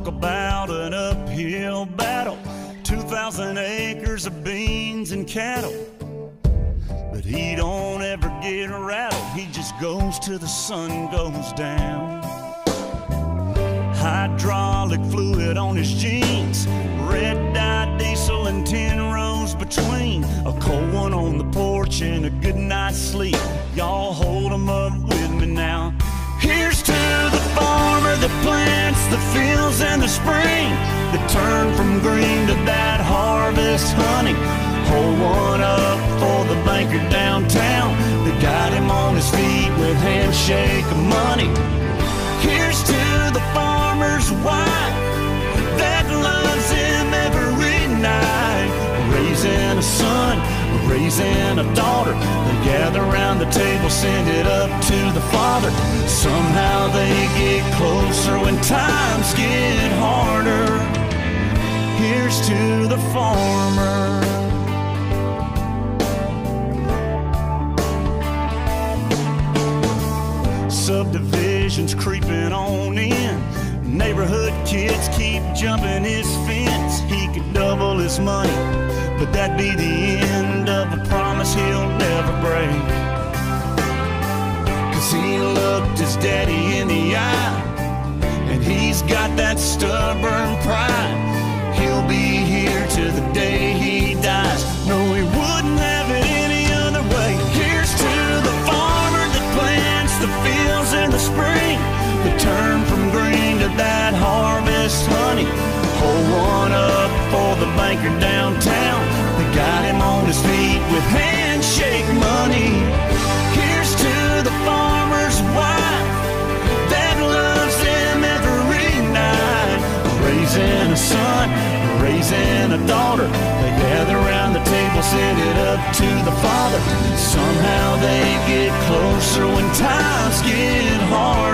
talk about an uphill battle, 2,000 acres of beans and cattle. But he don't ever get rattled, he just goes till the sun goes down. Hydraulic fluid on his jeans, red dye diesel and 10 rows between, a cold one on the porch and a good night's sleep. Y'all hold 'em up with me now. Here's to the farmer that plants the fields in the spring, that turn from green to that harvest honey. Hold one up for the banker downtown that got him on his feet with handshake of money. Here's to the farmer's wife that loves him every night, raising a son, raising a daughter. They gather around the table, send it up to the father. Somehow they get closer when times get harder. Here's to the farmer. Subdivisions creeping on in, neighborhood kids keep jumping his fence. He could double his money, but that'd be the end of a promise he'll never break. 'Cause he looked his daddy in the eye, and he's got that stubborn pride. He'll be here till the day he dies. No, he wouldn't have it any other way. Here's to the farmer that plants the fields in the spring, that turn from green to that harvest honey. Hold one up for the banker downtown that got him on his feet with handshake money. Here's to the farmer's wife that loves him every night, raising a son, raising a daughter. They gather around the table, send it up to the father. Somehow they get closer when times get hard.